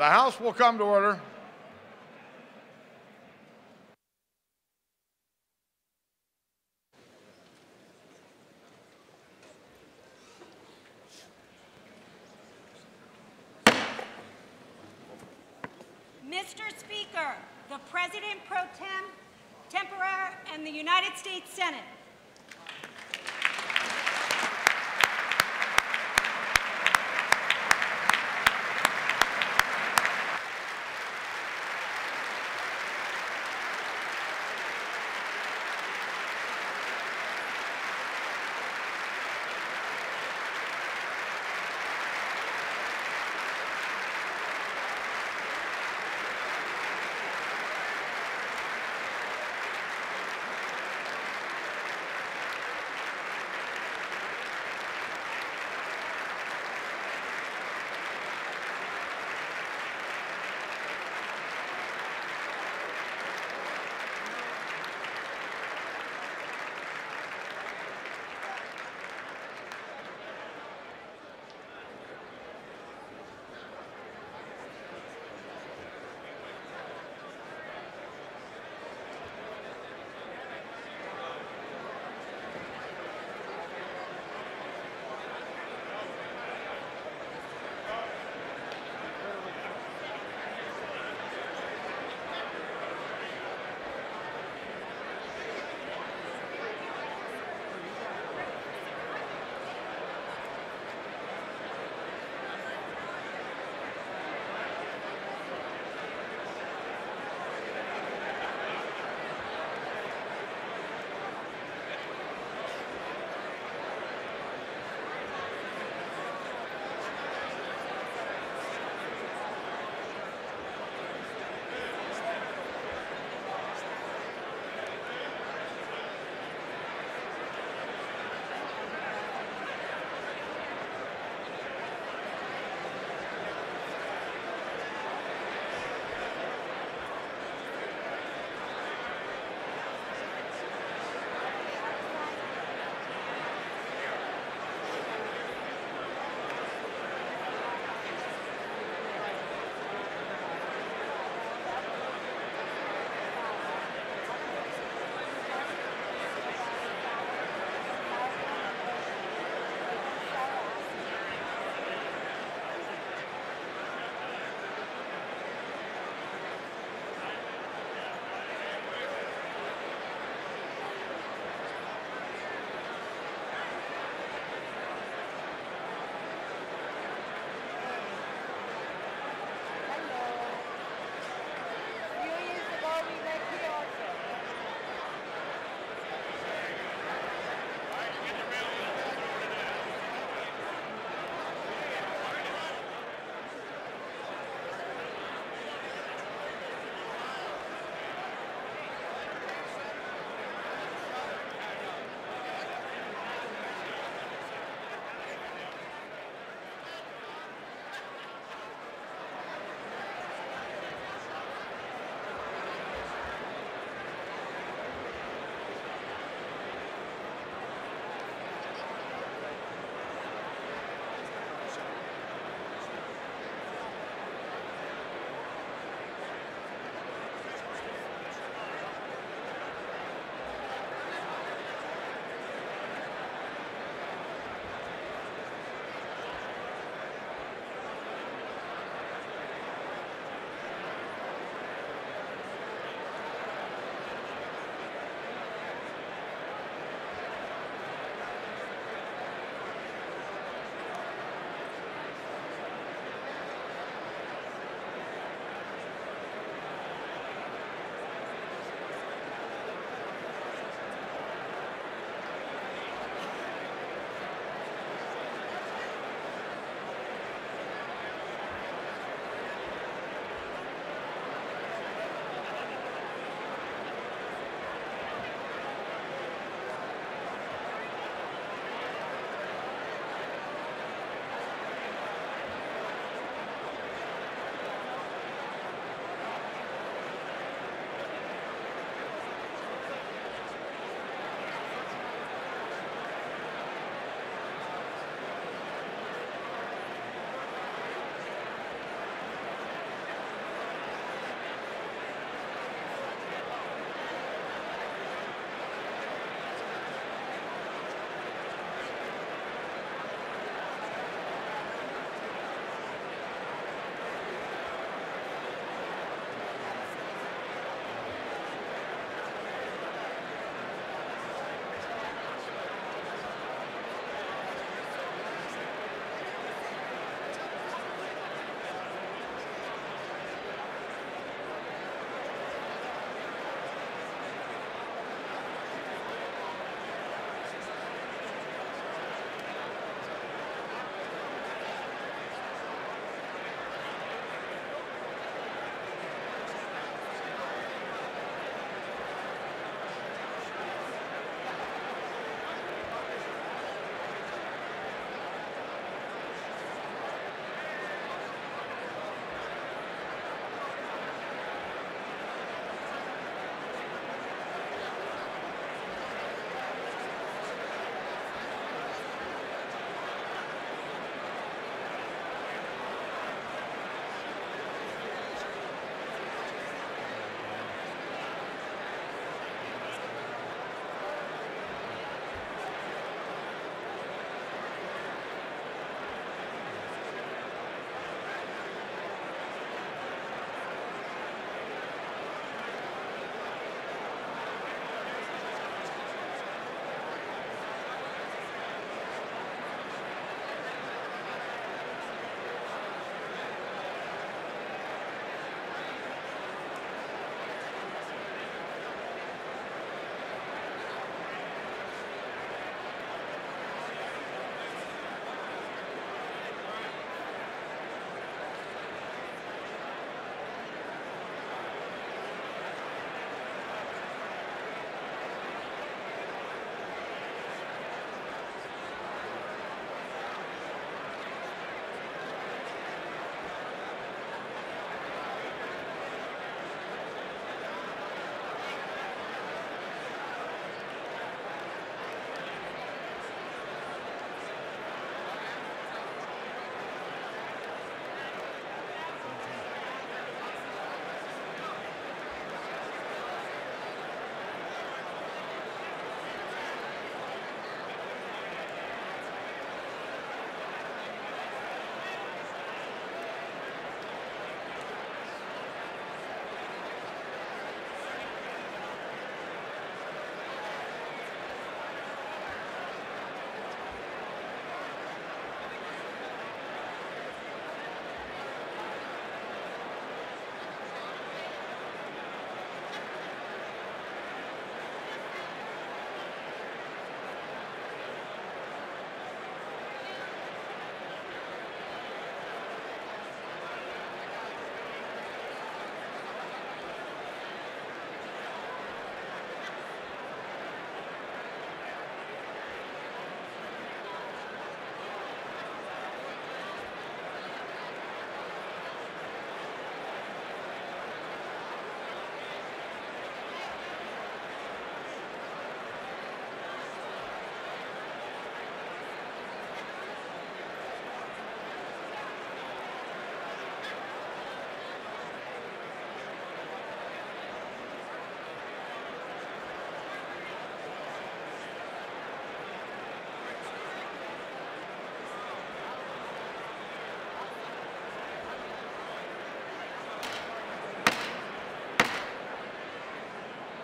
The House will come to order. Mr. Speaker, the President pro tempore and the United States Senate.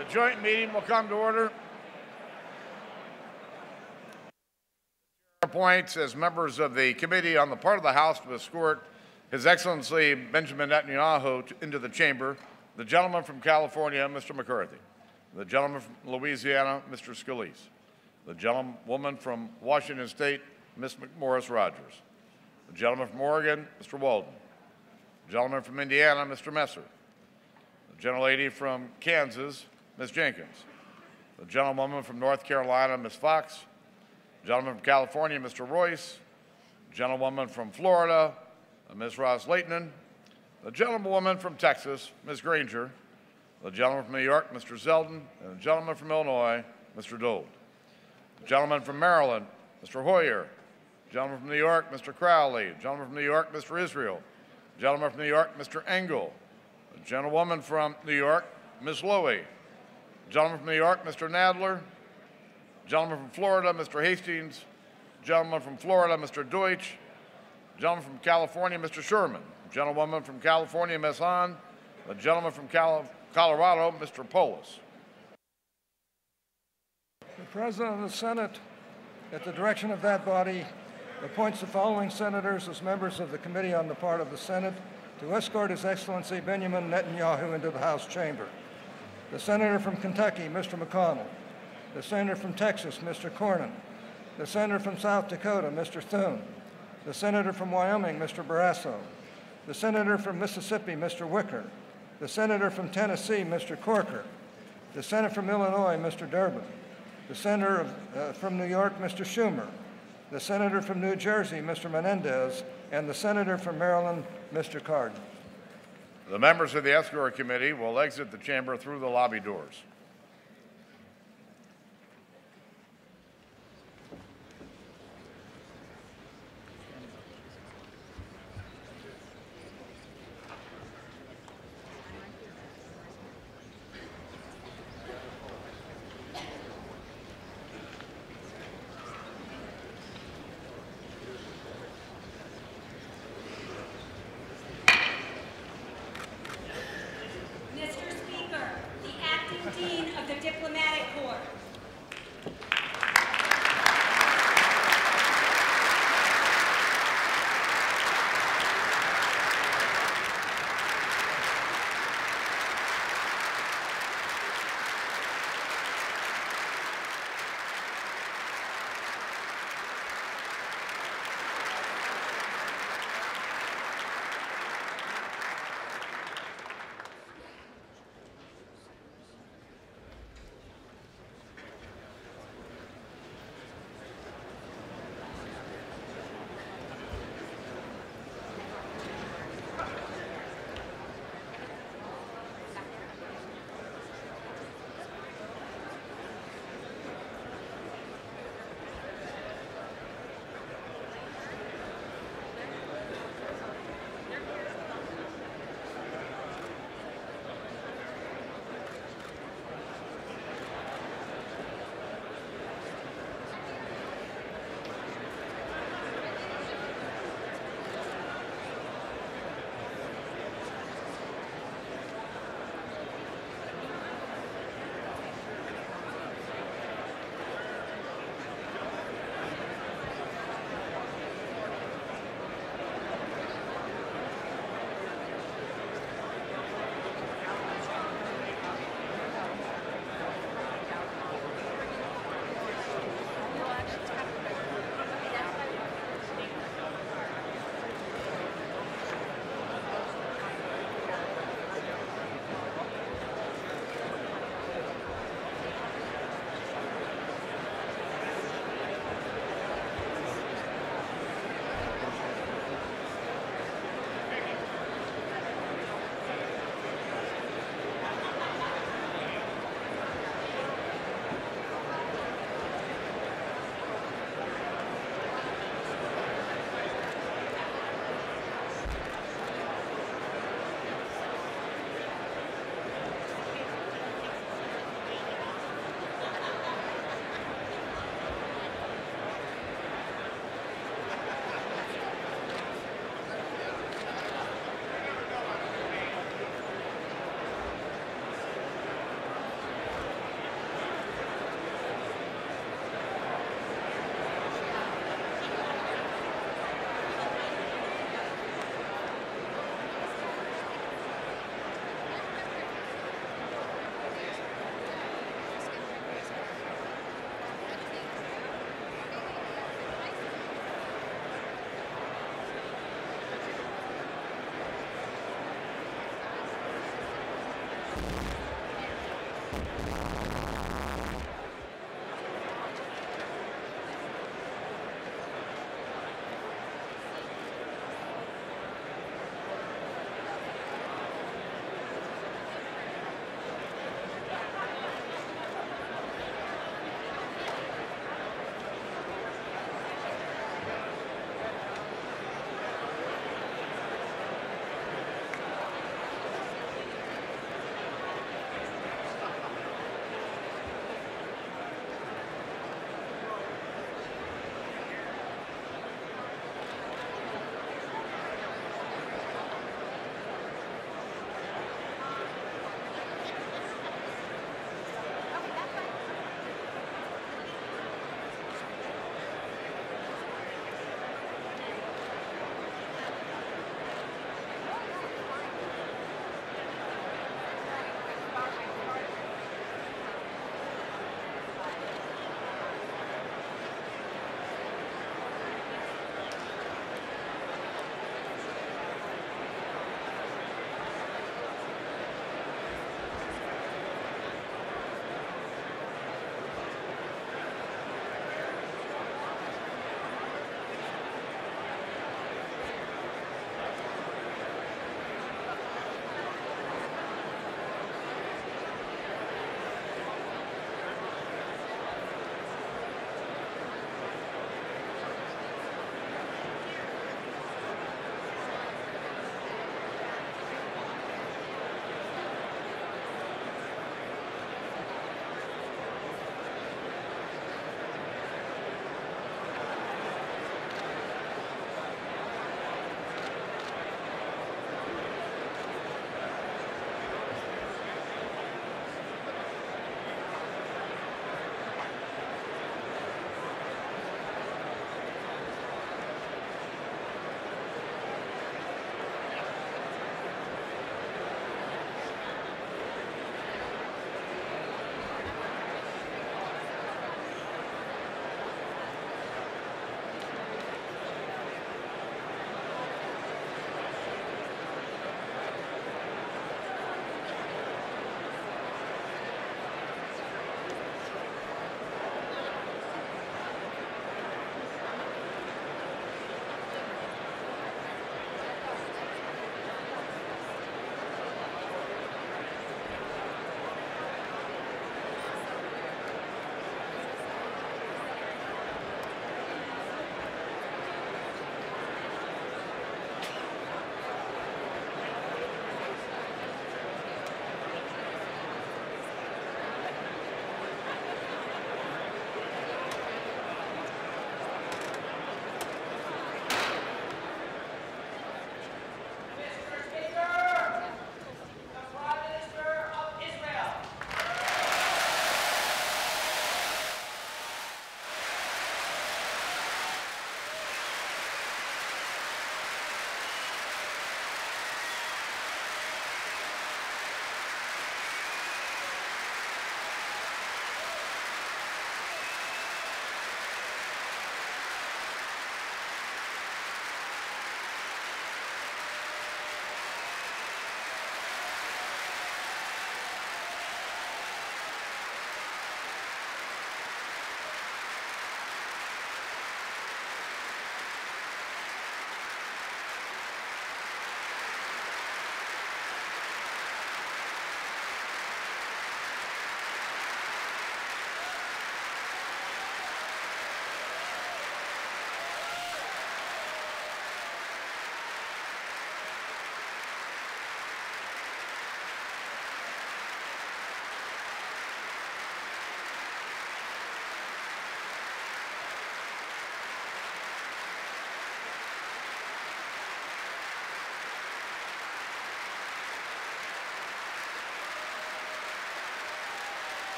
The joint meeting will come to order. Appoints as members of the committee on the part of the House to escort His Excellency Benjamin Netanyahu into the chamber, the gentleman from California, Mr. McCarthy, the gentleman from Louisiana, Mr. Scalise, the gentlewoman from Washington State, Ms. McMorris Rogers, the gentleman from Oregon, Mr. Walden, the gentleman from Indiana, Mr. Messer, the gentlelady from Kansas, Ms. Jenkins, the gentlewoman from North Carolina, Ms. Fox, the gentleman from California, Mr. Royce, the gentlewoman from Florida, Ms. Ross Leighton, the gentlewoman from Texas, Ms. Granger, the gentleman from New York, Mr. Zeldin, and the gentleman from Illinois, Mr. Dold. The gentleman from Maryland, Mr. Hoyer, the gentleman from New York, Mr. Crowley, the gentleman from New York, Mr. Israel, the gentleman from New York, Mr. Engel, the gentlewoman from New York, Ms. Lowy, the gentleman from New York, Mr. Nadler, the gentleman from Florida, Mr. Hastings, the gentleman from Florida, Mr. Deutsch, the gentleman from California, Mr. Sherman, the gentlewoman from California, Ms. Hahn, the gentleman from Colorado, Mr. Polis. The President of the Senate, at the direction of that body, appoints the following senators as members of the Committee on the part of the Senate to escort His Excellency Benjamin Netanyahu into the House chamber. The Senator from Kentucky, Mr. McConnell. The Senator from Texas, Mr. Cornyn. The Senator from South Dakota, Mr. Thune. The Senator from Wyoming, Mr. Barrasso. The Senator from Mississippi, Mr. Wicker. The Senator from Tennessee, Mr. Corker. The Senator from Illinois, Mr. Durbin. The Senator from New York, Mr. Schumer. The Senator from New Jersey, Mr. Menendez, and the Senator from Maryland, Mr. Cardin. The members of the escort committee will exit the chamber through the lobby doors. Mr. Speaker, the acting dean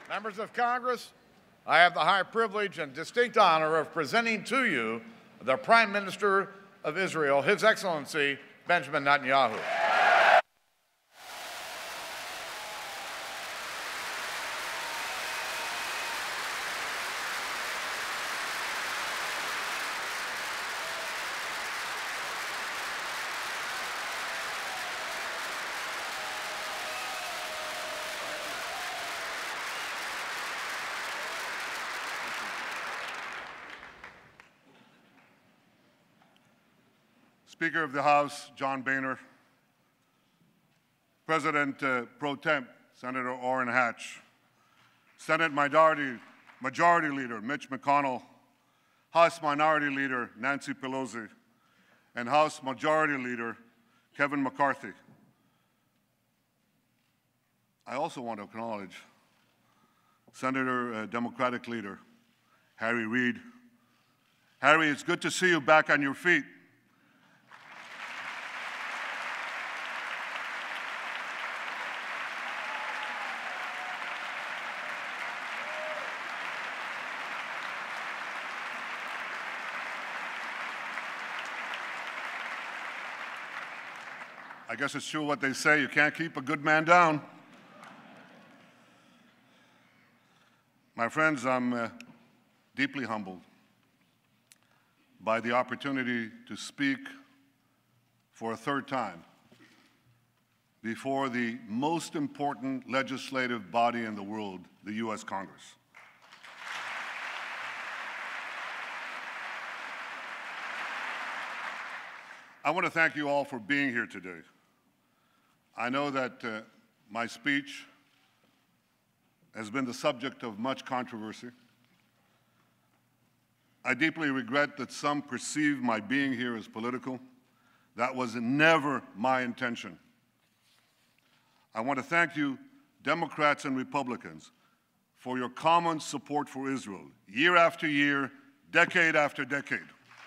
Members of Congress, I have the high privilege and distinct honor of presenting to you the Prime Minister of Israel, His Excellency Benjamin Netanyahu. Speaker of the House, John Boehner, President Pro Tem, Senator Orrin Hatch, Senate Majority Leader Mitch McConnell, House Minority Leader Nancy Pelosi, and House Majority Leader Kevin McCarthy. I also want to acknowledge Senator Democratic Leader Harry Reid. Harry, it's good to see you back on your feet. I guess it's true what they say, you can't keep a good man down. My friends, I'm deeply humbled by the opportunity to speak for a third time before the most important legislative body in the world, the U.S. Congress. I want to thank you all for being here today. I know that my speech has been the subject of much controversy. I deeply regret that some perceive my being here as political. That was never my intention. I want to thank you, Democrats and Republicans, for your common support for Israel, year after year, decade after decade.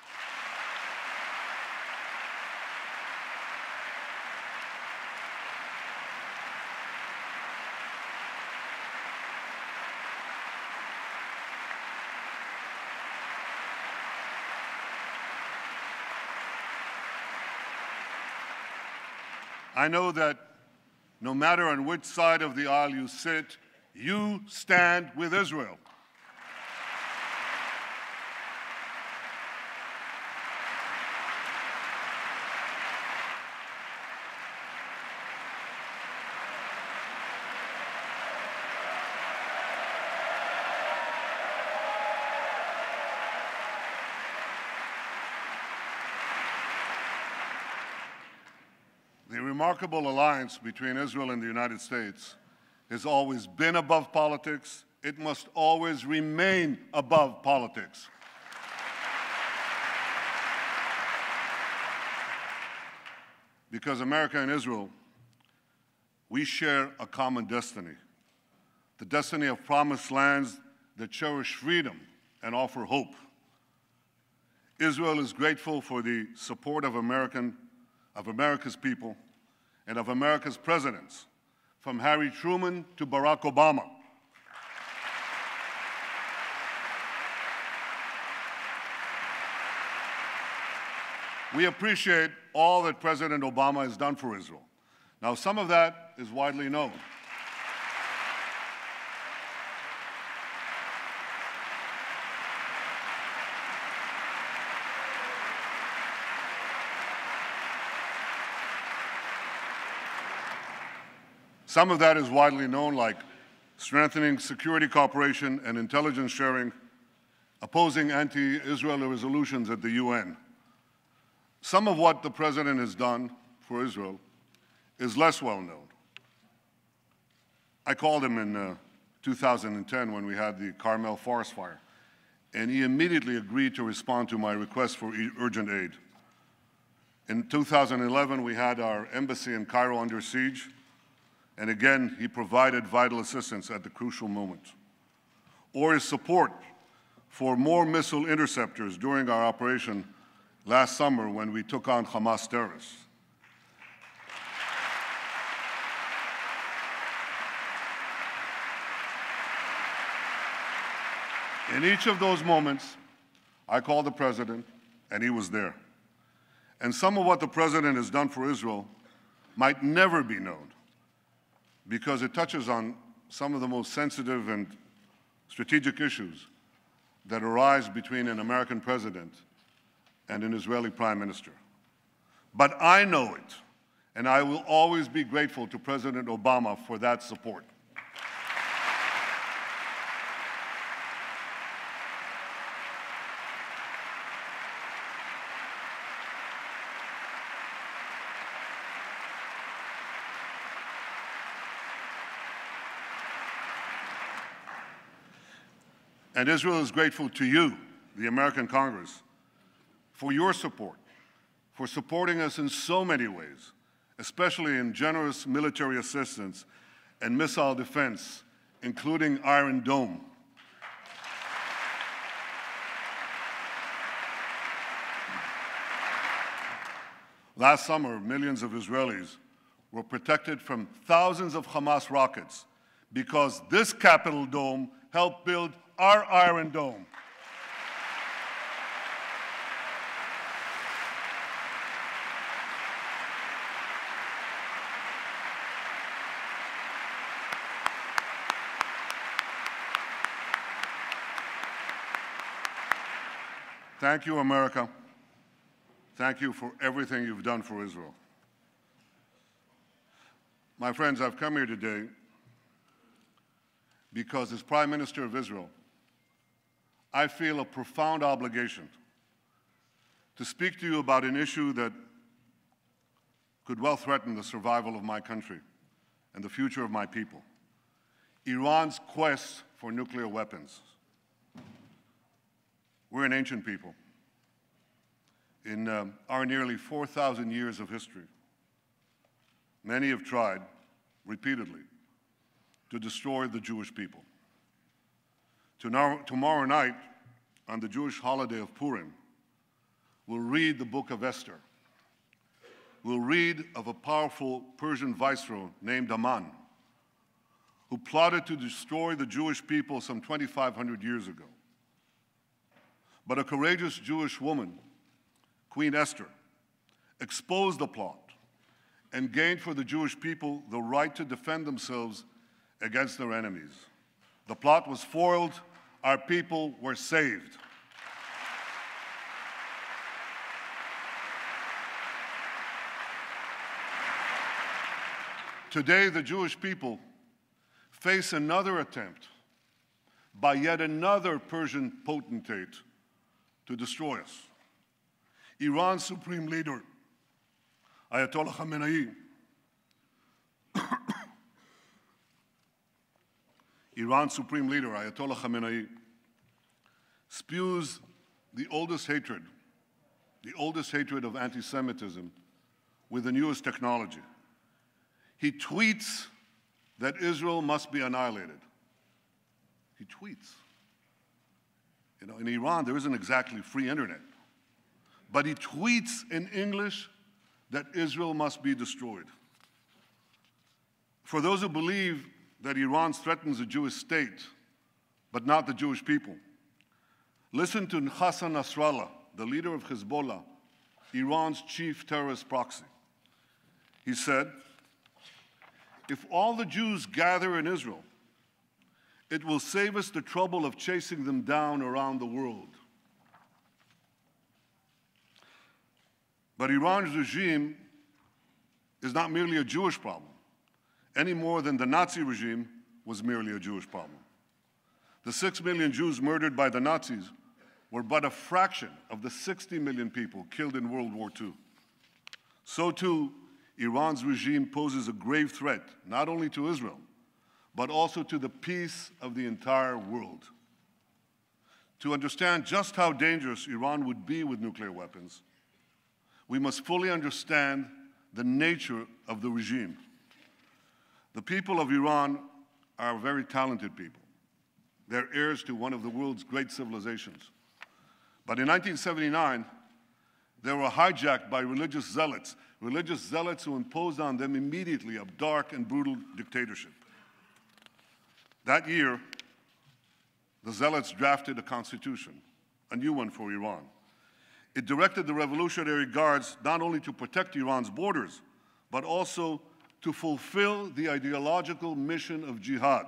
I know that no matter on which side of the aisle you sit, you stand with Israel. The remarkable alliance between Israel and the United States has always been above politics. It must always remain above politics. Because America and Israel, we share a common destiny, the destiny of promised lands that cherish freedom and offer hope. Israel is grateful for the support of America's people and of America's presidents, from Harry Truman to Barack Obama. We appreciate all that President Obama has done for Israel. Now, some of that is widely known. Some of that is widely known, like strengthening security cooperation and intelligence sharing, opposing anti-Israel resolutions at the UN. Some of what the President has done for Israel is less well known. I called him in 2010 when we had the Carmel forest fire, and he immediately agreed to respond to my request for urgent aid. In 2011, we had our embassy in Cairo under siege, and again, he provided vital assistance at the crucial moment. Or his support for more missile interceptors during our operation last summer when we took on Hamas terrorists. In each of those moments, I called the President, and he was there. And some of what the President has done for Israel might never be known because it touches on some of the most sensitive and strategic issues that arise between an American president and an Israeli prime minister. But I know it, and I will always be grateful to President Obama for that support. And Israel is grateful to you, the American Congress, for your support, for supporting us in so many ways, especially in generous military assistance and missile defense, including Iron Dome. Last summer, millions of Israelis were protected from thousands of Hamas rockets because this Capitol dome helped build our Iron Dome. Thank you, America. Thank you for everything you've done for Israel. My friends, I've come here today because as Prime Minister of Israel, I feel a profound obligation to speak to you about an issue that could well threaten the survival of my country and the future of my people: Iran's quest for nuclear weapons. We're an ancient people. In our nearly 4,000 years of history, many have tried, repeatedly, to destroy the Jewish people. Tomorrow night, on the Jewish holiday of Purim, we'll read the book of Esther. We'll read of a powerful Persian viceroy named Aman, who plotted to destroy the Jewish people some 2,500 years ago. But a courageous Jewish woman, Queen Esther, exposed the plot and gained for the Jewish people the right to defend themselves against their enemies. The plot was foiled. Our people were saved. Today, the Jewish people face another attempt by yet another Persian potentate to destroy us. Iran's Supreme Leader, Ayatollah Khamenei, Iran's Supreme Leader, Ayatollah Khamenei, spews the oldest hatred of anti-Semitism with the newest technology. He tweets that Israel must be annihilated. He tweets. You know, in Iran, there isn't exactly free internet. But he tweets in English that Israel must be destroyed. For those who believe that Iran threatens the Jewish state, but not the Jewish people, listen to Hassan Nasrallah, the leader of Hezbollah, Iran's chief terrorist proxy. He said, "If all the Jews gather in Israel, it will save us the trouble of chasing them down around the world." But Iran's regime is not merely a Jewish problem, any more than the Nazi regime was merely a Jewish problem. The 6 million Jews murdered by the Nazis were but a fraction of the 60 million people killed in World War II. So too, Iran's regime poses a grave threat, not only to Israel, but also to the peace of the entire world. To understand just how dangerous Iran would be with nuclear weapons, we must fully understand the nature of the regime. The people of Iran are very talented people. They're heirs to one of the world's great civilizations. But in 1979, they were hijacked by religious zealots who imposed on them immediately a dark and brutal dictatorship. That year, the Zealots drafted a constitution, a new one for Iran. It directed the Revolutionary Guards not only to protect Iran's borders, but also to fulfill the ideological mission of jihad.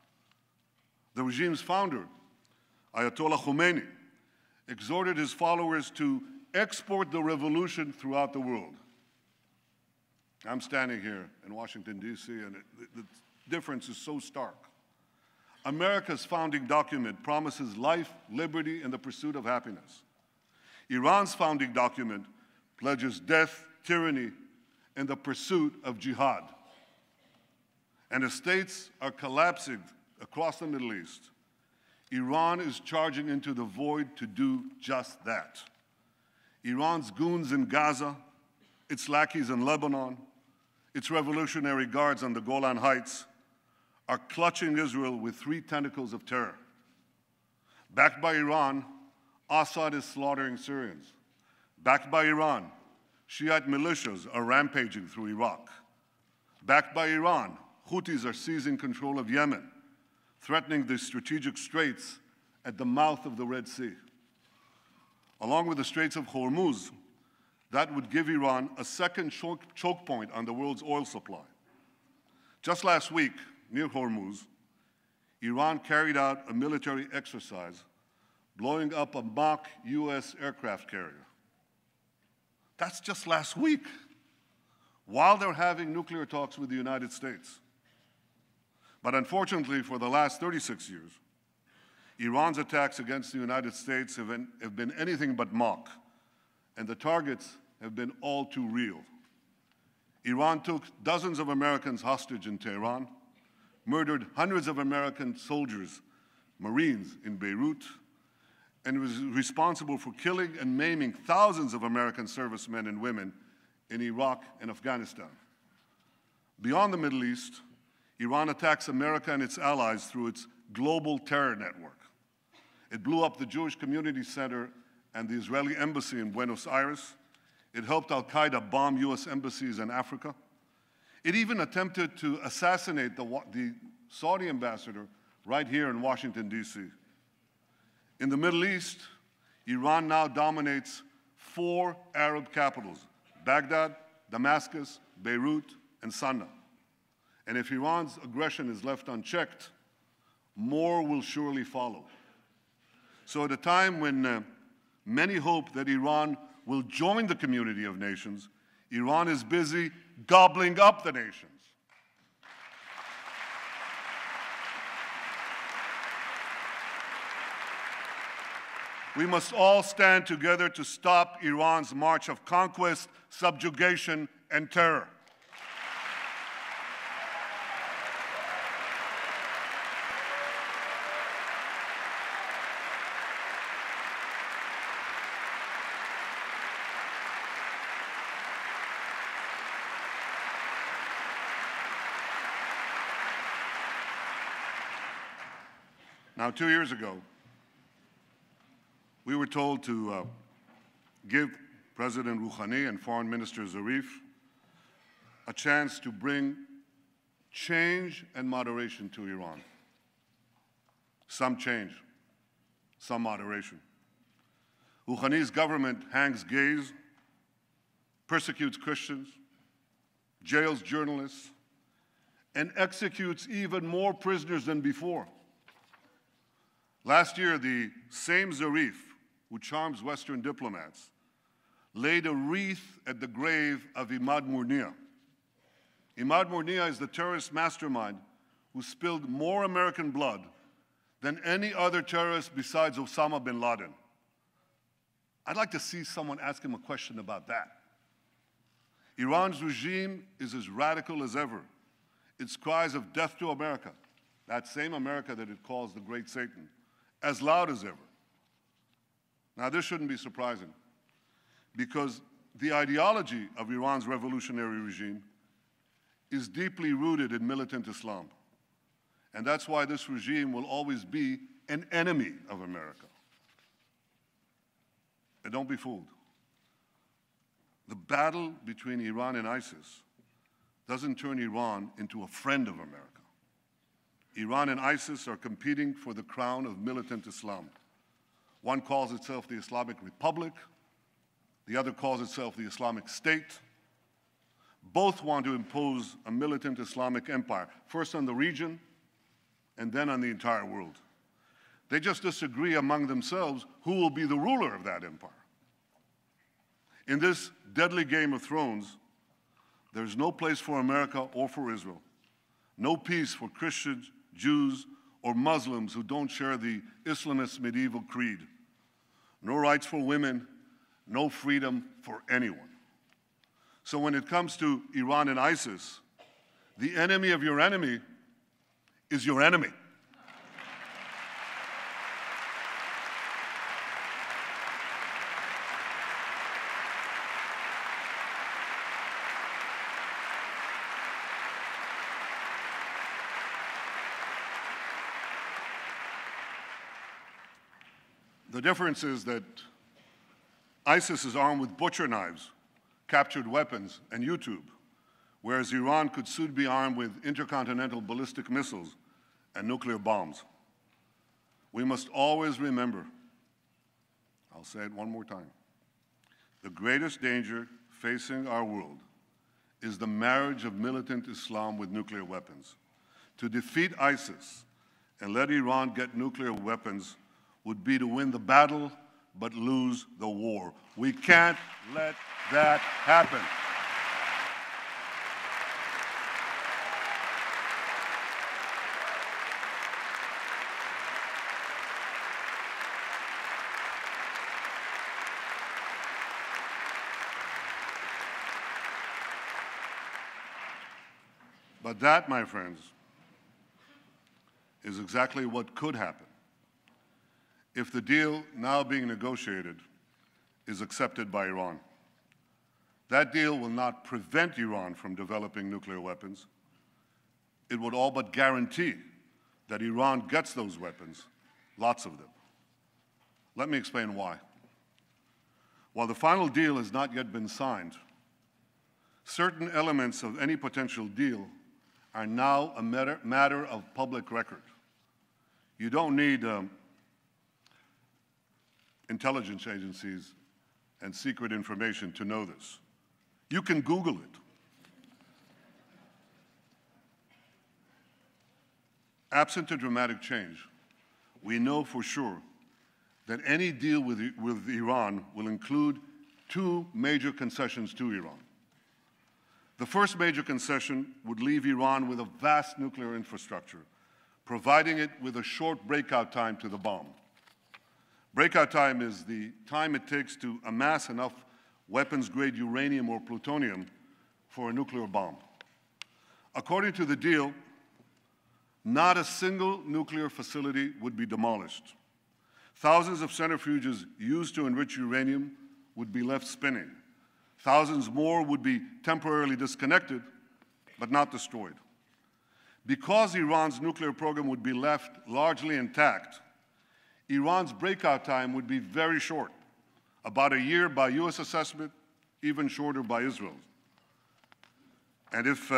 The regime's founder, Ayatollah Khomeini, exhorted his followers to export the revolution throughout the world. I'm standing here in Washington, D.C., and the difference is so stark. America's founding document promises life, liberty, and the pursuit of happiness. Iran's founding document pledges death, tyranny, and the pursuit of jihad. And as states are collapsing across the Middle East, Iran is charging into the void to do just that. Iran's goons in Gaza, its lackeys in Lebanon, its Revolutionary Guards on the Golan Heights are clutching Israel with three tentacles of terror. Backed by Iran, Assad is slaughtering Syrians. Backed by Iran, Shiite militias are rampaging through Iraq. Backed by Iran, Houthis are seizing control of Yemen, threatening the strategic straits at the mouth of the Red Sea. Along with the Straits of Hormuz, that would give Iran a second choke point on the world's oil supply. Just last week, near Hormuz, Iran carried out a military exercise blowing up a mock US aircraft carrier. That's just last week, while they're having nuclear talks with the United States. But unfortunately, for the last 36 years, Iran's attacks against the United States have been anything but mock, and the targets have been all too real. Iran took dozens of Americans hostage in Tehran, murdered hundreds of American soldiers, Marines in Beirut, and was responsible for killing and maiming thousands of American servicemen and women in Iraq and Afghanistan. Beyond the Middle East, Iran attacks America and its allies through its global terror network. It blew up the Jewish Community Center and the Israeli embassy in Buenos Aires. It helped al-Qaeda bomb US embassies in Africa. It even attempted to assassinate the Saudi ambassador right here in Washington, D.C. In the Middle East, Iran now dominates 4 Arab capitals: Baghdad, Damascus, Beirut, and Sana'a. And if Iran's aggression is left unchecked, more will surely follow. So at a time when many hope that Iran will join the community of nations, Iran is busy gobbling up the nations. We must all stand together to stop Iran's march of conquest, subjugation, and terror. Now, 2 years ago, we were told to give President Rouhani and Foreign Minister Zarif a chance to bring change and moderation to Iran. Some change, some moderation. Rouhani's government hangs gays, persecutes Christians, jails journalists, and executes even more prisoners than before. Last year, the same Zarif, who charms Western diplomats, laid a wreath at the grave of Imad Murnia. Imad Murnia is the terrorist mastermind who spilled more American blood than any other terrorist besides Osama bin Laden. I'd like to see someone ask him a question about that. Iran's regime is as radical as ever. Its cries of death to America, that same America that it calls the Great Satan, as loud as ever. Now, this shouldn't be surprising, because the ideology of Iran's revolutionary regime is deeply rooted in militant Islam. And that's why this regime will always be an enemy of America. And don't be fooled. The battle between Iran and ISIS doesn't turn Iran into a friend of America. Iran and ISIS are competing for the crown of militant Islam. One calls itself the Islamic Republic, the other calls itself the Islamic State. Both want to impose a militant Islamic empire, first on the region and then on the entire world. They just disagree among themselves who will be the ruler of that empire. In this deadly Game of Thrones, there's no place for America or for Israel. No peace for Christians, Jews, or Muslims who don't share the Islamist medieval creed. No rights for women, no freedom for anyone. So when it comes to Iran and ISIS, the enemy of your enemy is your enemy. The difference is that ISIS is armed with butcher knives, captured weapons, and YouTube, whereas Iran could soon be armed with intercontinental ballistic missiles and nuclear bombs. We must always remember, I'll say it one more time, the greatest danger facing our world is the marriage of militant Islam with nuclear weapons. To defeat ISIS and let Iran get nuclear weapons would be to win the battle but lose the war. We can't let that happen. But that, my friends, is exactly what could happen if the deal now being negotiated is accepted by Iran. That deal will not prevent Iran from developing nuclear weapons. It would all but guarantee that Iran gets those weapons, lots of them. Let me explain why. While the final deal has not yet been signed, certain elements of any potential deal are now a matter of public record. You don't need intelligence agencies and secret information to know this. You can Google it. Absent a dramatic change, we know for sure that any deal with Iran will include two major concessions to Iran. The first major concession would leave Iran with a vast nuclear infrastructure, providing it with a short breakout time to the bomb. Breakout time is the time it takes to amass enough weapons-grade uranium or plutonium for a nuclear bomb. According to the deal, not a single nuclear facility would be demolished. Thousands of centrifuges used to enrich uranium would be left spinning. Thousands more would be temporarily disconnected, but not destroyed. Because Iran's nuclear program would be left largely intact, Iran's breakout time would be very short, about a year by US assessment, even shorter by Israel's. And if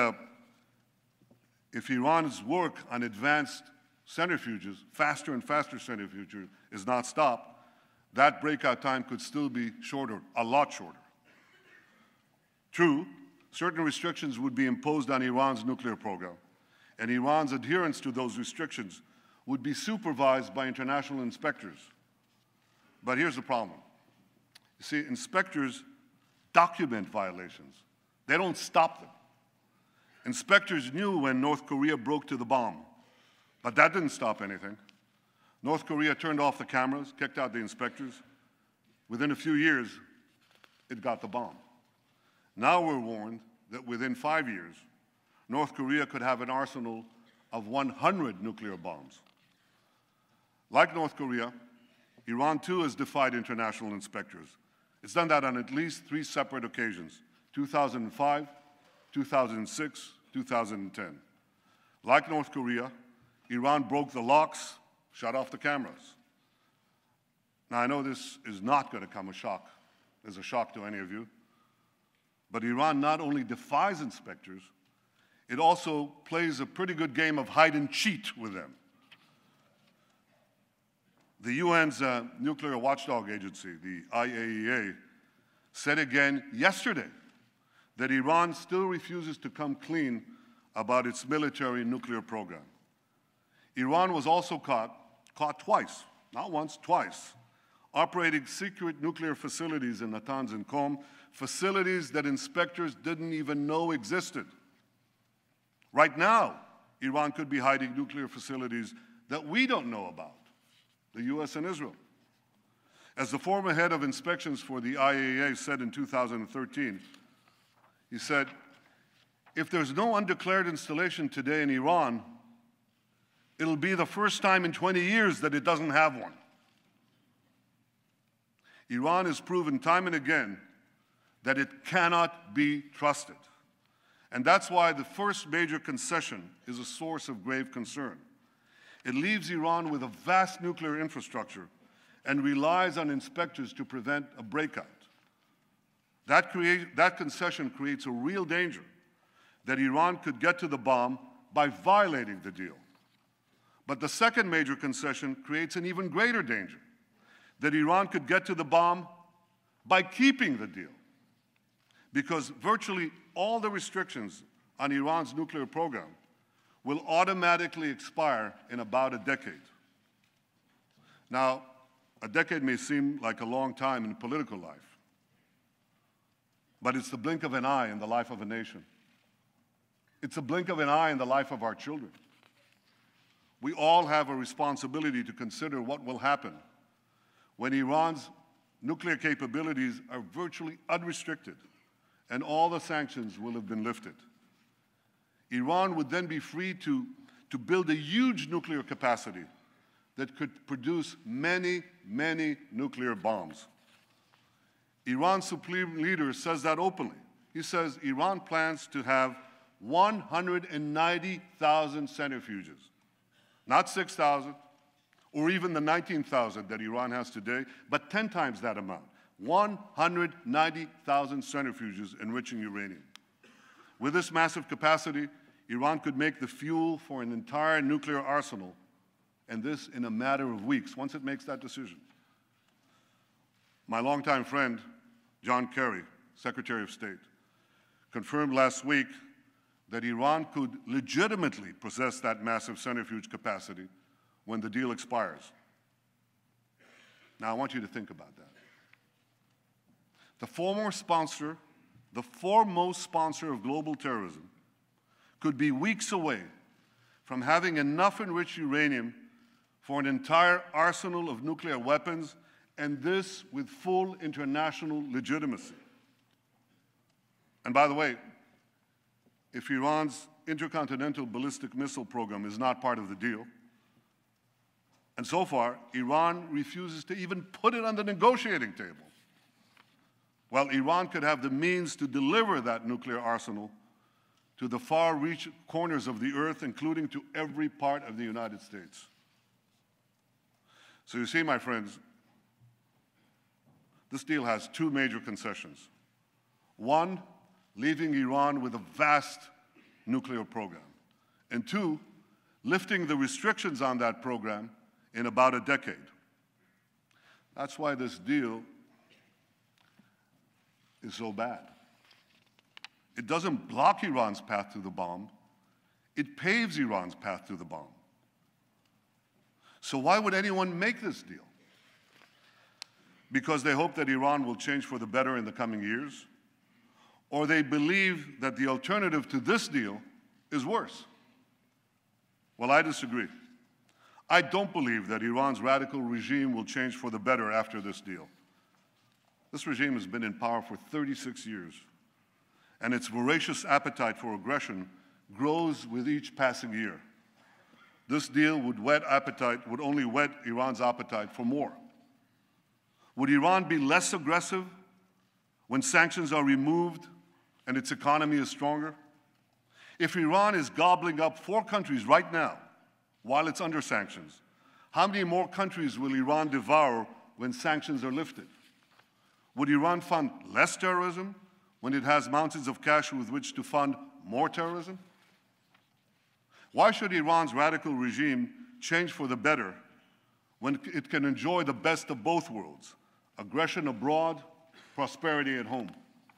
Iran's work on advanced centrifuges, faster and faster centrifuges, is not stopped, that breakout time could still be shorter, a lot shorter. True, certain restrictions would be imposed on Iran's nuclear program, and Iran's adherence to those restrictions would be supervised by international inspectors. But here's the problem. You see, inspectors document violations. They don't stop them. Inspectors knew when North Korea broke to the bomb, but that didn't stop anything. North Korea turned off the cameras, kicked out the inspectors. Within a few years, it got the bomb. Now we're warned that within 5 years, North Korea could have an arsenal of 100 nuclear bombs. Like North Korea, Iran too has defied international inspectors. It's done that on at least 3 separate occasions: 2005, 2006, 2010. Like North Korea, Iran broke the locks, shut off the cameras. Now, I know this is not going to come as a shock to any of you, but Iran not only defies inspectors, it also plays a pretty good game of hide and cheat with them. The UN's nuclear watchdog agency, the IAEA, said again yesterday that Iran still refuses to come clean about its military nuclear program. Iran was also caught twice, not once, twice, operating secret nuclear facilities in Natanz and Qom, facilities that inspectors didn't even know existed. Right now, Iran could be hiding nuclear facilities that we don't know about, the US and Israel. As the former head of inspections for the IAEA said in 2013, he said, if there's no undeclared installation today in Iran, it'll be the first time in 20 years that it doesn't have one. Iran has proven time and again that it cannot be trusted. And that's why the first major concession is a source of grave concern. It leaves Iran with a vast nuclear infrastructure and relies on inspectors to prevent a breakout. That concession creates a real danger that Iran could get to the bomb by violating the deal. But the second major concession creates an even greater danger, that Iran could get to the bomb by keeping the deal. Because virtually all the restrictions on Iran's nuclear program will automatically expire in about a decade. Now, a decade may seem like a long time in political life, but it's the blink of an eye in the life of a nation. It's a blink of an eye in the life of our children. We all have a responsibility to consider what will happen when Iran's nuclear capabilities are virtually unrestricted and all the sanctions will have been lifted. Iran would then be free to build a huge nuclear capacity that could produce many, many nuclear bombs. Iran's supreme leader says that openly. He says Iran plans to have 190,000 centrifuges, not 6,000 or even the 19,000 that Iran has today, but 10 times that amount. 190,000 centrifuges enriching uranium. With this massive capacity, Iran could make the fuel for an entire nuclear arsenal, and this in a matter of weeks, once it makes that decision. My longtime friend, John Kerry, Secretary of State, confirmed last week that Iran could legitimately possess that massive centrifuge capacity when the deal expires. Now, I want you to think about that. The foremost sponsor of global terrorism could be weeks away from having enough enriched uranium for an entire arsenal of nuclear weapons, and this with full international legitimacy. And by the way, if Iran's intercontinental ballistic missile program is not part of the deal, and so far, Iran refuses to even put it on the negotiating table, well, Iran could have the means to deliver that nuclear arsenal to the far-reach corners of the earth, including to every part of the United States. So you see, my friends, this deal has two major concessions. One, leaving Iran with a vast nuclear program. And two, lifting the restrictions on that program in about a decade. That's why this deal is so bad. It doesn't block Iran's path to the bomb, it paves Iran's path to the bomb. So why would anyone make this deal? Because they hope that Iran will change for the better in the coming years? Or they believe that the alternative to this deal is worse? Well, I disagree. I don't believe that Iran's radical regime will change for the better after this deal. This regime has been in power for 36 years, and its voracious appetite for aggression grows with each passing year. This deal would only whet Iran's appetite for more. Would Iran be less aggressive when sanctions are removed and its economy is stronger? If Iran is gobbling up 4 countries right now while it's under sanctions, how many more countries will Iran devour when sanctions are lifted? Would Iran fund less terrorism when it has mountains of cash with which to fund more terrorism? Why should Iran's radical regime change for the better when it can enjoy the best of both worlds, aggression abroad, prosperity at home?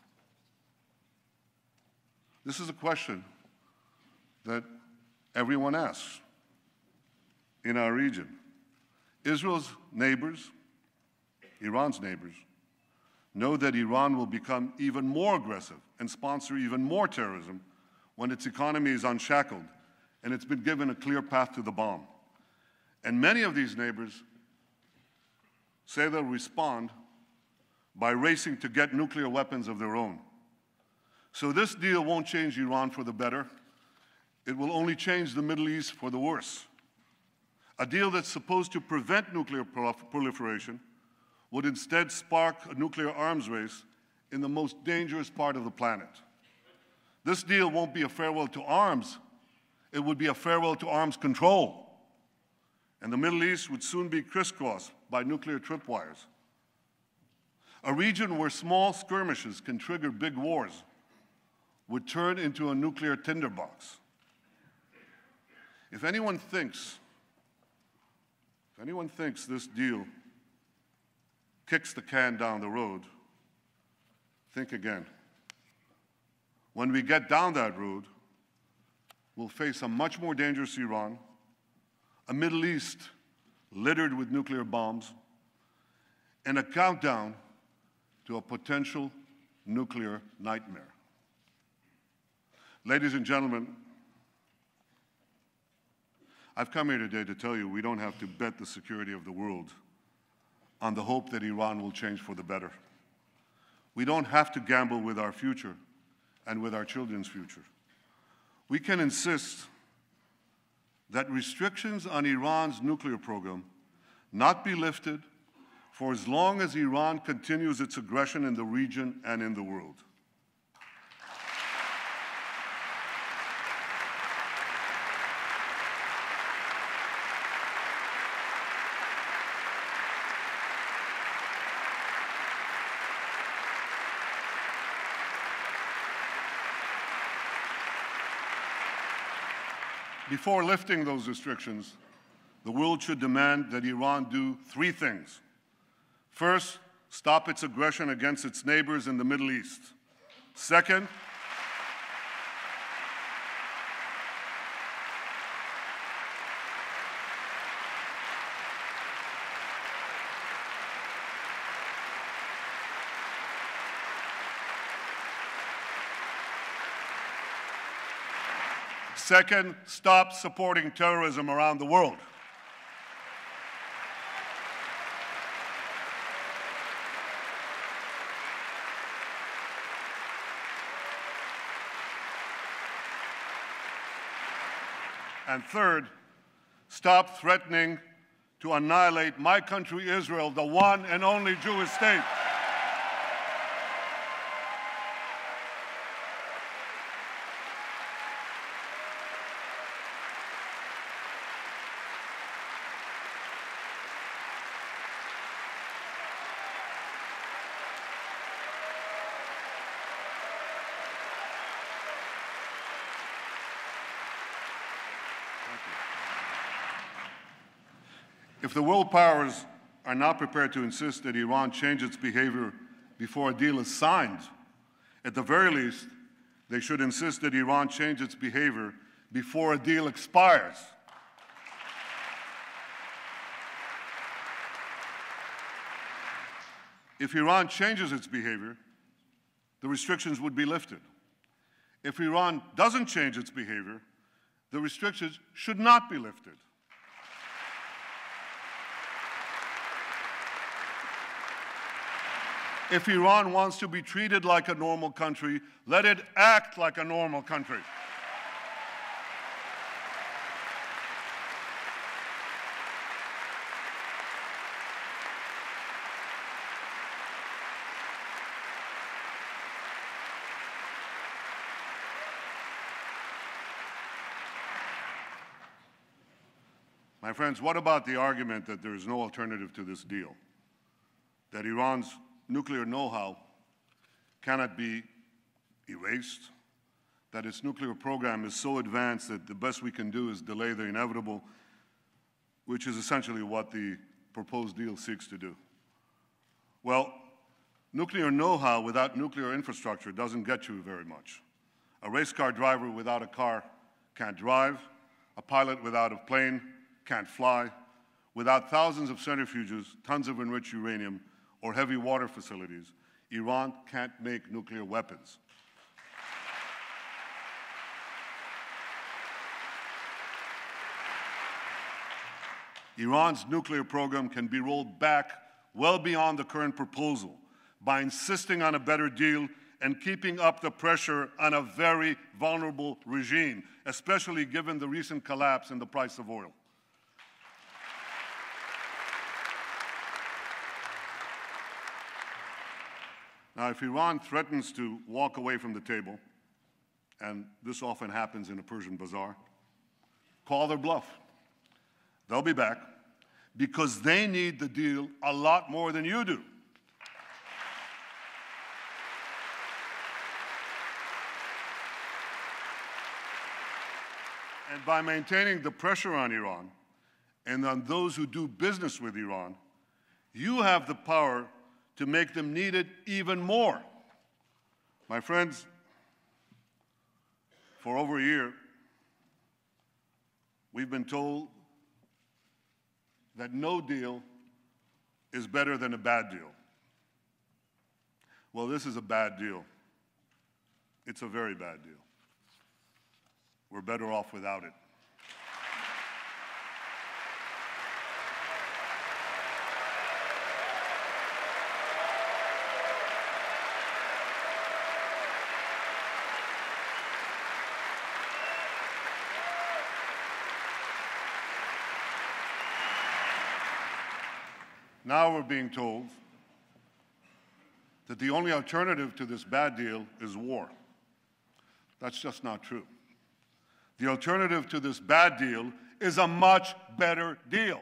This is a question that everyone asks in our region. Israel's neighbors, Iran's neighbors, know that Iran will become even more aggressive and sponsor even more terrorism when its economy is unshackled and it's been given a clear path to the bomb. And many of these neighbors say they'll respond by racing to get nuclear weapons of their own. So this deal won't change Iran for the better. It will only change the Middle East for the worse. A deal that's supposed to prevent nuclear proliferation would instead spark a nuclear arms race in the most dangerous part of the planet. This deal won't be a farewell to arms. It would be a farewell to arms control. And the Middle East would soon be crisscrossed by nuclear tripwires. A region where small skirmishes can trigger big wars would turn into a nuclear tinderbox. If anyone thinks this deal kicks the can down the road, think again. When we get down that road, we'll face a much more dangerous Iran, a Middle East littered with nuclear bombs, and a countdown to a potential nuclear nightmare. Ladies and gentlemen, I've come here today to tell you we don't have to bet the security of the world on the hope that Iran will change for the better. We don't have to gamble with our future and with our children's future. We can insist that restrictions on Iran's nuclear program not be lifted for as long as Iran continues its aggression in the region and in the world. Before lifting those restrictions, the world should demand that Iran do three things. First, stop its aggression against its neighbors in the Middle East. Second, stop supporting terrorism around the world. And third, stop threatening to annihilate my country, Israel, the one and only Jewish state. If the world powers are not prepared to insist that Iran change its behavior before a deal is signed, at the very least, they should insist that Iran change its behavior before a deal expires. If Iran changes its behavior, the restrictions would be lifted. If Iran doesn't change its behavior, the restrictions should not be lifted. If Iran wants to be treated like a normal country, let it act like a normal country. My friends, what about the argument that there is no alternative to this deal? That Iran's nuclear know-how cannot be erased, that its nuclear program is so advanced that the best we can do is delay the inevitable, which is essentially what the proposed deal seeks to do. Well, nuclear know-how without nuclear infrastructure doesn't get you very much. A race car driver without a car can't drive. A pilot without a plane can't fly. Without thousands of centrifuges, tons of enriched uranium, or heavy water facilities, Iran can't make nuclear weapons. Iran's nuclear program can be rolled back well beyond the current proposal by insisting on a better deal and keeping up the pressure on a very vulnerable regime, especially given the recent collapse in the price of oil. Now, if Iran threatens to walk away from the table, and this often happens in a Persian bazaar, call their bluff. They'll be back because they need the deal a lot more than you do. And by maintaining the pressure on Iran and on those who do business with Iran, you have the power to make them need it even more. My friends, for over a year, we've been told that no deal is better than a bad deal. Well, this is a bad deal. It's a very bad deal. We're better off without it. Now we're being told that the only alternative to this bad deal is war. That's just not true. The alternative to this bad deal is a much better deal.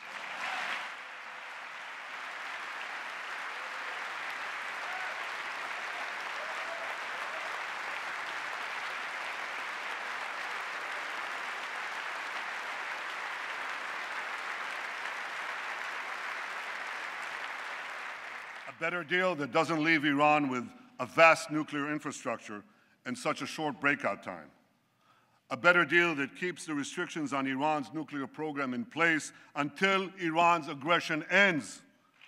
A better deal that doesn't leave Iran with a vast nuclear infrastructure and such a short breakout time. A better deal that keeps the restrictions on Iran's nuclear program in place until Iran's aggression ends.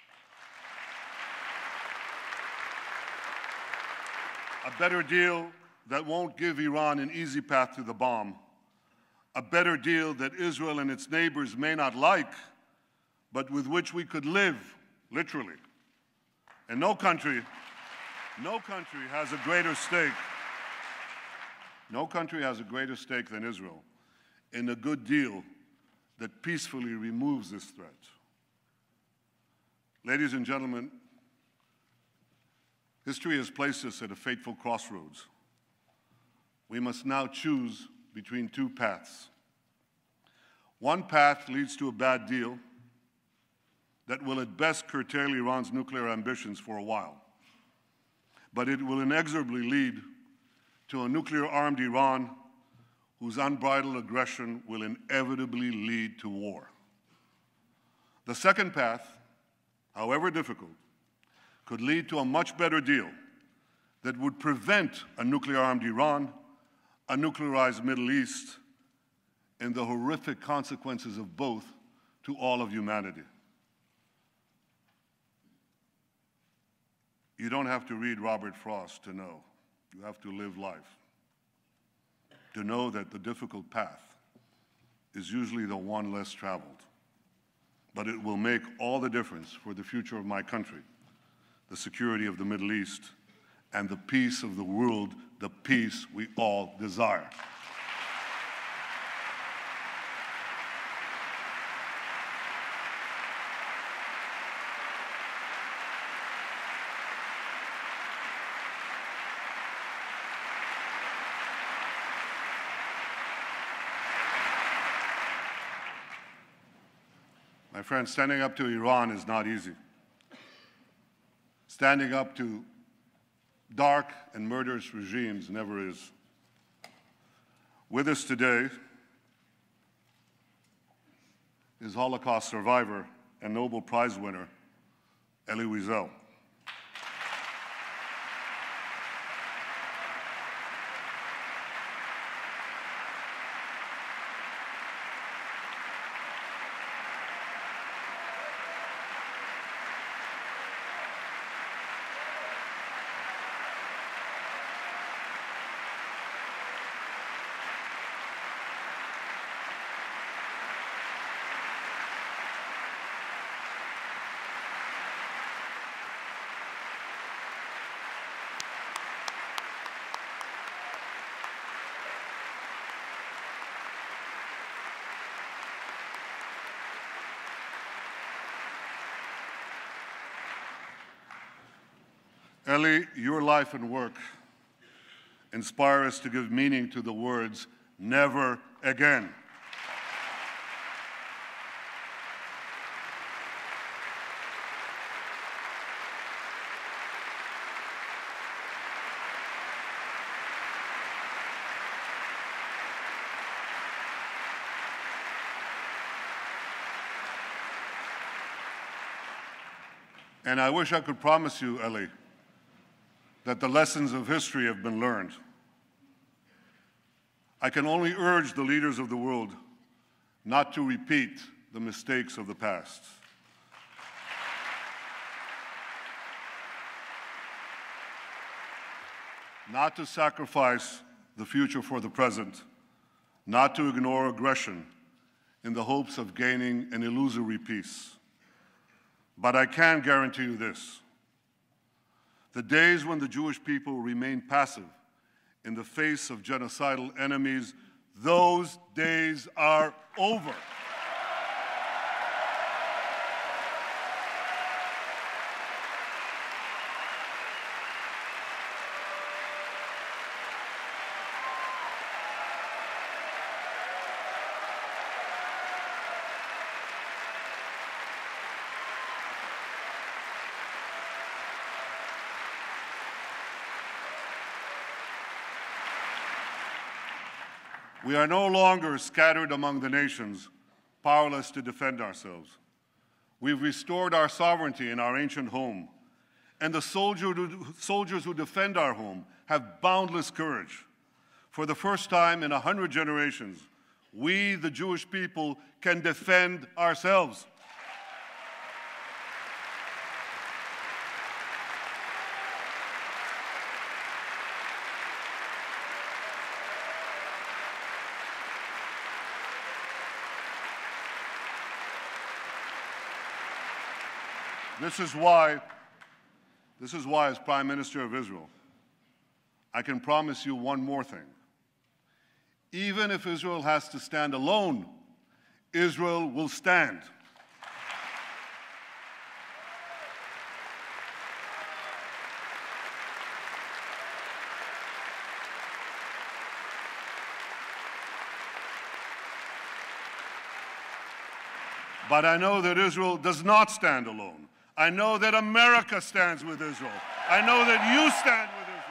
A better deal that won't give Iran an easy path to the bomb. A better deal that Israel and its neighbors may not like, but with which we could live, literally. And no country has a greater stake. No country has a greater stake than Israel in a good deal that peacefully removes this threat. Ladies and gentlemen, history has placed us at a fateful crossroads. We must now choose between two paths. One path leads to a bad deal that will at best curtail Iran's nuclear ambitions for a while, but it will inexorably lead to a nuclear-armed Iran whose unbridled aggression will inevitably lead to war. The second path, however difficult, could lead to a much better deal that would prevent a nuclear-armed Iran, a nuclearized Middle East, and the horrific consequences of both to all of humanity. You don't have to read Robert Frost to know. You have to live life, to know that the difficult path is usually the one less traveled. But it will make all the difference for the future of my country, the security of the Middle East, and the peace of the world, the peace we all desire. My friends, standing up to Iran is not easy. Standing up to dark and murderous regimes never is. With us today is Holocaust survivor and Nobel Prize winner, Elie Wiesel. Elie, your life and work inspire us to give meaning to the words, never again. And I wish I could promise you, Elie, that the lessons of history have been learned. I can only urge the leaders of the world not to repeat the mistakes of the past. Not to sacrifice the future for the present, not to ignore aggression in the hopes of gaining an illusory peace. But I can guarantee you this: the days when the Jewish people remain passive in the face of genocidal enemies, those days are over. We are no longer scattered among the nations, powerless to defend ourselves. We've restored our sovereignty in our ancient home, and the soldiers who defend our home have boundless courage. For the first time in 100 generations, we, the Jewish people, can defend ourselves. This is why, as Prime Minister of Israel, I can promise you one more thing. Even if Israel has to stand alone, Israel will stand. But I know that Israel does not stand alone. I know that America stands with Israel. I know that you stand with Israel.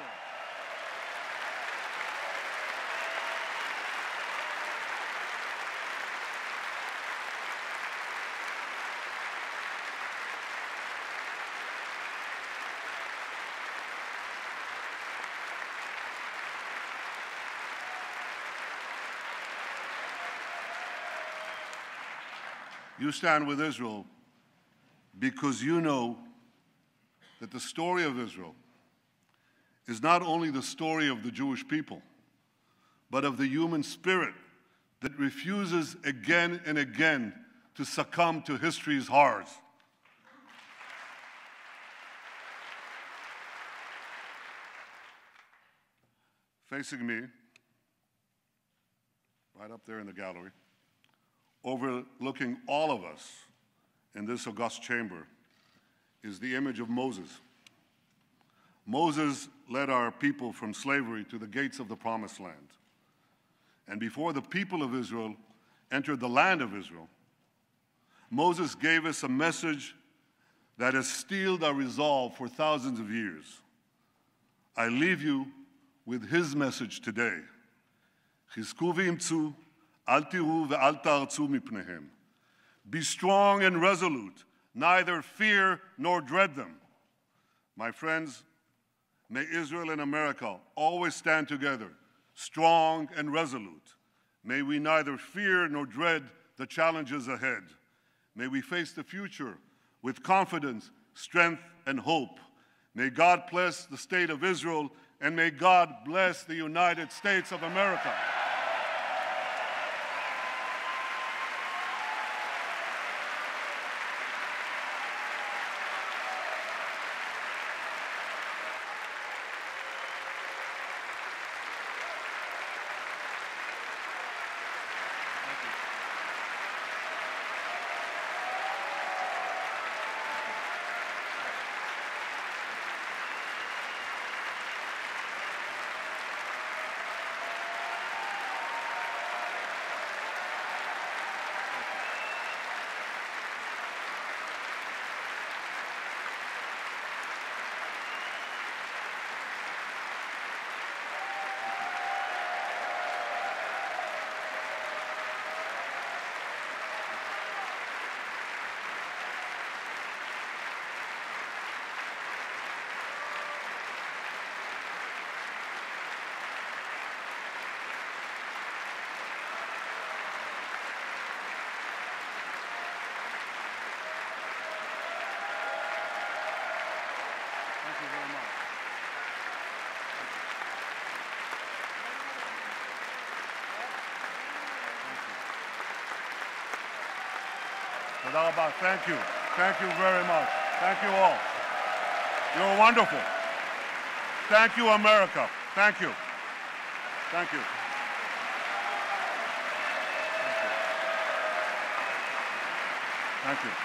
You stand with Israel because you know that the story of Israel is not only the story of the Jewish people, but of the human spirit that refuses again and again to succumb to history's horrors. Facing me, right up there in the gallery, overlooking all of us in this august chamber, is the image of Moses. Moses led our people from slavery to the gates of the Promised Land. And before the people of Israel entered the land of Israel, Moses gave us a message that has steeled our resolve for thousands of years. I leave you with his message today. חזקו ואמצו, אל תיראו ואל תערצו מפניהם. Be strong and resolute, neither fear nor dread them. My friends, may Israel and America always stand together, strong and resolute. May we neither fear nor dread the challenges ahead. May we face the future with confidence, strength, and hope. May God bless the state of Israel, and may God bless the United States of America. תודה רבה. Thank you. Thank you very much. Thank you all. You're wonderful. Thank you, America. Thank you. Thank you. Thank you.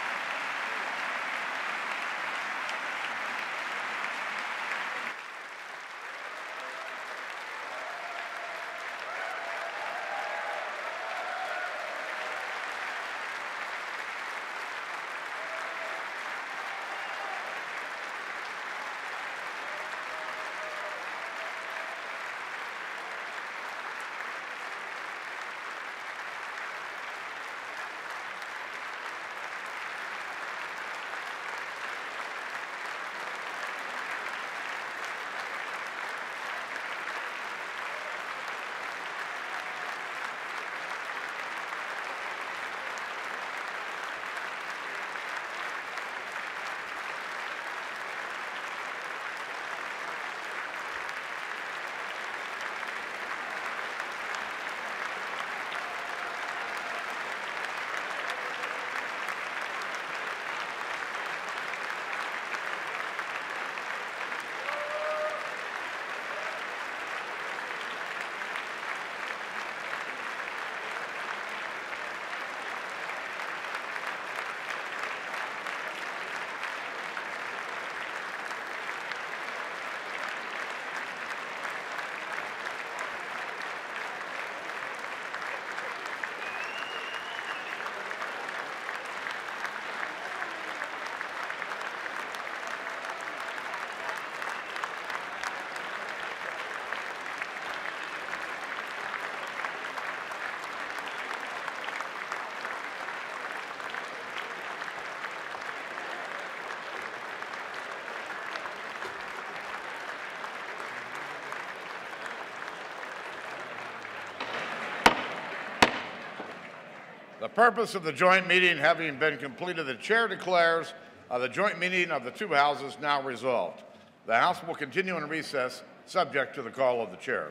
The purpose of the joint meeting having been completed, the chair declares the joint meeting of the two houses now resolved. The House will continue in recess, subject to the call of the chair.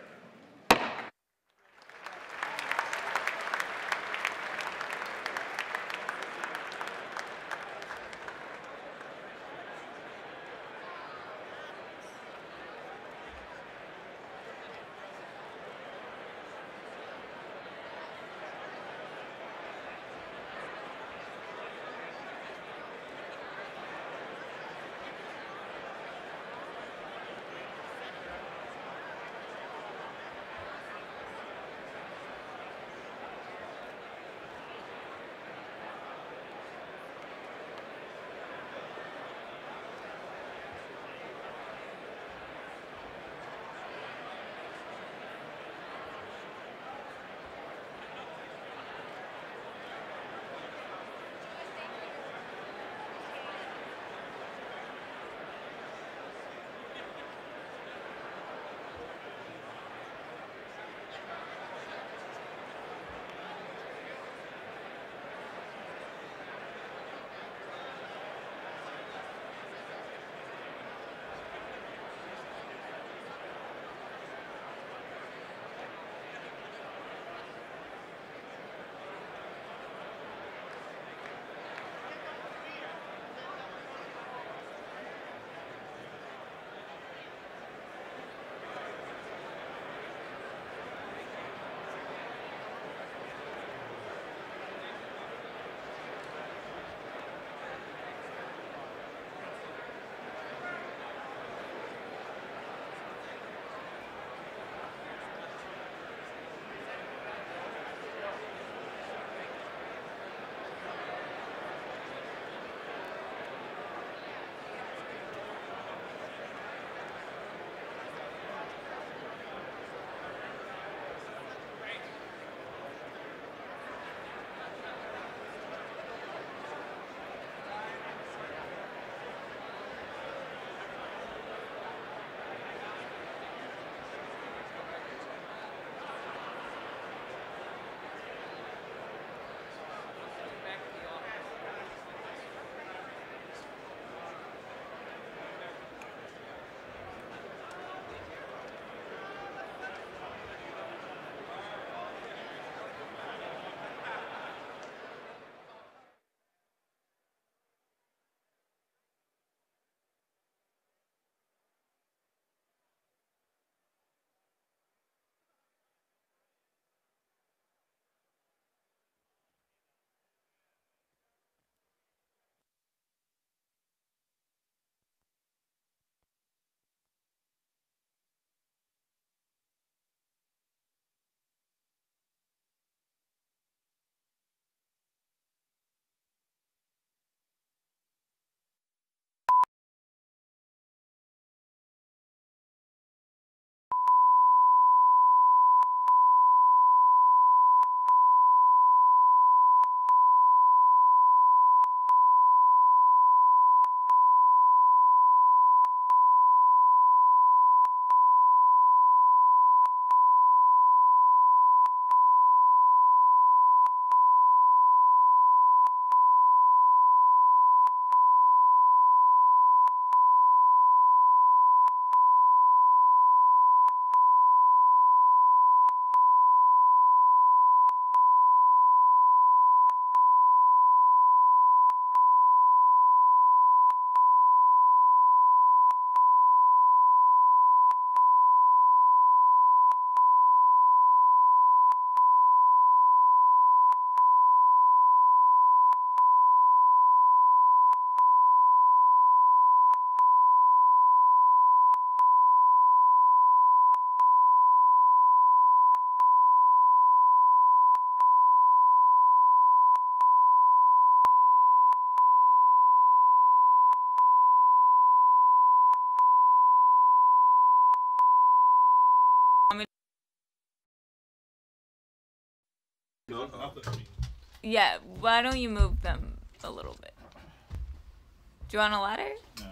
Yeah, why don't you move them a little bit? Do you want a ladder? No.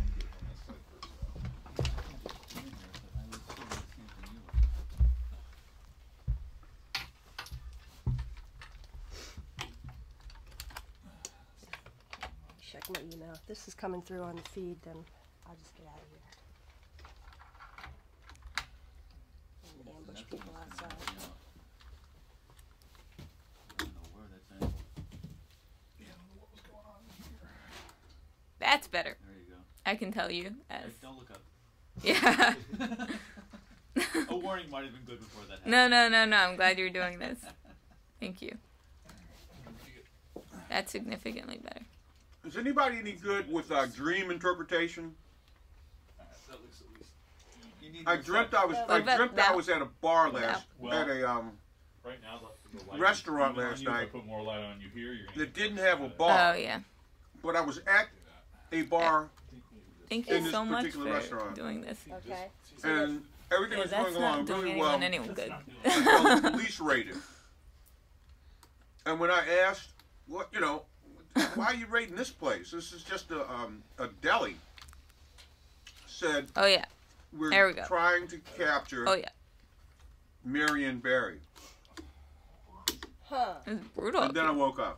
Check my email. If this is coming through on the feed, then I'll just get out of here. And ambush people outside. That's better. There you go. I can tell you. As Don't look up. yeah. A warning might have been good before that happened. No. I'm glad you're doing this. Thank you. That's significantly better. Is anybody any good with dream interpretation? That looks at least. You need I more dreamt stuff. I was What about I that? was at a bar Well, at a Right now, the light restaurant is on last you. If I night put more light on you here, you're gonna that get didn't more have a of it. bar, Oh yeah. but I was at a bar Thank in you this so much particular for restaurant. doing this. Okay. and everything Yeah, was that's going along not doing really anyone well. anyone good. Until the police raided. And when I asked, what why are you raiding this place? This is just a deli. Said Oh yeah. we're There we go. trying to capture Oh yeah. Marion Barry. Huh. It's brutal. And then I woke up.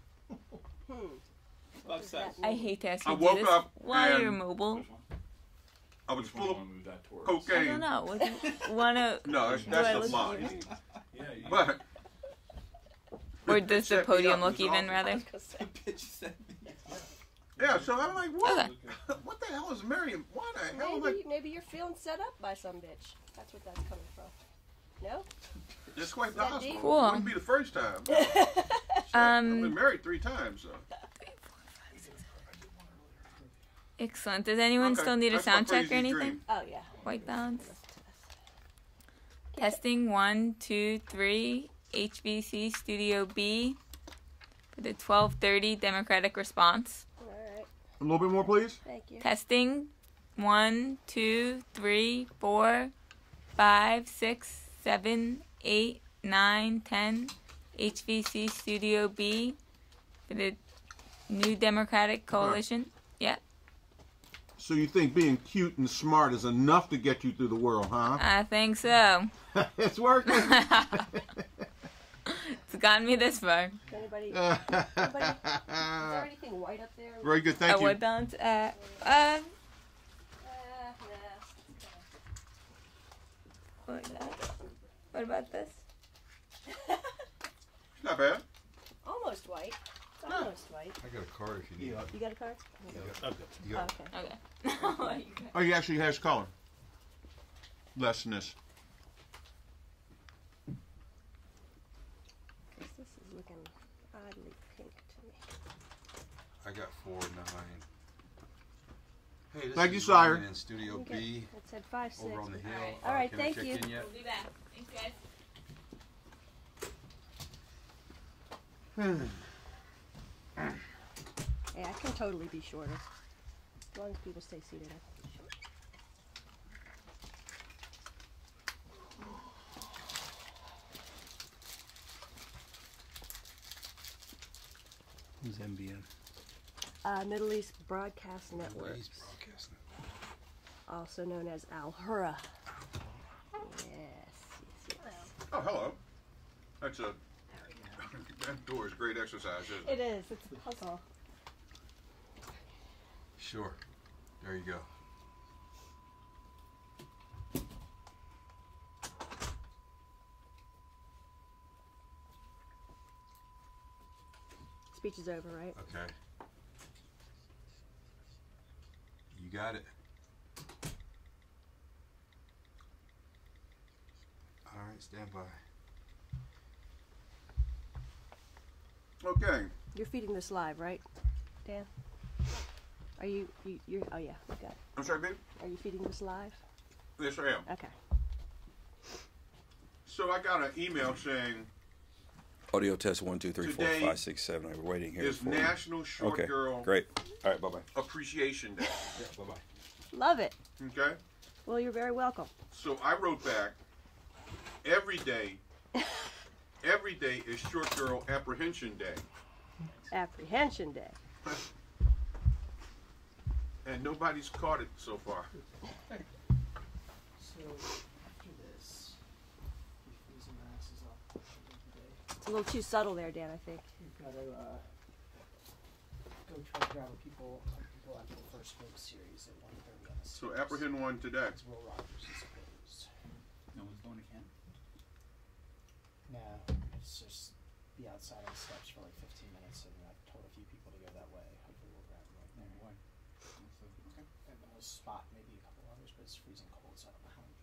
About sex. I hate to ask I you to do woke this up while and- you're mobile. I was Which one full do of you want to move that towards? I cocaine. don't know. Wanna No, Do I that's the look fly. even? Yeah, you But or the does bitch the set me podium up. It look was even awful. rather? bitch sent me. Yeah, so I'm like, what? Okay. What the hell is Marion? Why the hell am I? Maybe you're feeling set up by some bitch. That's what that's coming from. No? It's quite that possible. deep? Cool. Wouldn't be the first time. I've been married 3 times. So. Excellent. Does anyone Okay, still need a that's my sound check or crazy anything? dream. Oh yeah. White balance. Testing 1, 2, 3. HVC Studio B for the 12:30 Democratic response. All right. A little bit more, please. Thank you. Testing 1, 2, 3, 4, 5, 6, 7, 8, 9, 10. HVC Studio B for the New Democratic Coalition. Yeah, So you think being cute and smart is enough to get you through the world, huh? I think so. It's working. It's gotten me this far. Anybody? Is there anything white up there? Very good, A thank you. white balance. Nah. What about this? Not bad. Almost white. It's almost white. I got a card if you need it. You got a card? You got Okay. Okay. Oh, he actually has color. Less than this. This is looking oddly pink to me. I got 4, 9. Hey, this Thank is you, sire. Ryan in Studio Okay. B It said 5, 6. over on the hill. Alright. All right, can I thank check you. in yet? We'll be back. Thanks, guys. Yeah, I can totally be shorter. As long as people stay seated, I can be short. Who's MBN? Middle East Broadcast Network, He's broadcasting. also known as Al-Hurra. Yes. Oh, hello. That's a. That door is great exercise, isn't it? It is. It's a puzzle. Sure. There you go. Speech is over, right? Okay. You got it. All right, stand by. Okay. You're feeding this live, right, Dan? Are you're, oh yeah, we got it. I'm sorry, babe? Are you feeding this live? Yes, I am. Okay. So I got an email saying Audio test 1, 2, 3, 4, Today 5, 6, 7. We're waiting here. is for National Short Okay, Girl great. All right, bye-bye. Appreciation Day. Yeah, bye-bye. Love it. Okay? Well, you're very welcome. So I wrote back, every day every day is Short Girl Apprehension Day. Apprehension Day. And nobody's caught it so far. So after this, we freezing our asses off today. It's a little too subtle there, Dan, I think. We've got to go try to grab people after the first smoke series at 1:30 on the So apprehend one today. It's Will Rogers is opposed. No one's going to Kent? No, it's just be outside on the steps for like 15 minutes, and I've told a few people to go that way. Hopefully we'll grab them right there. Why? Okay. And then we'll spot maybe a couple others, but it's freezing cold, so I don't know how many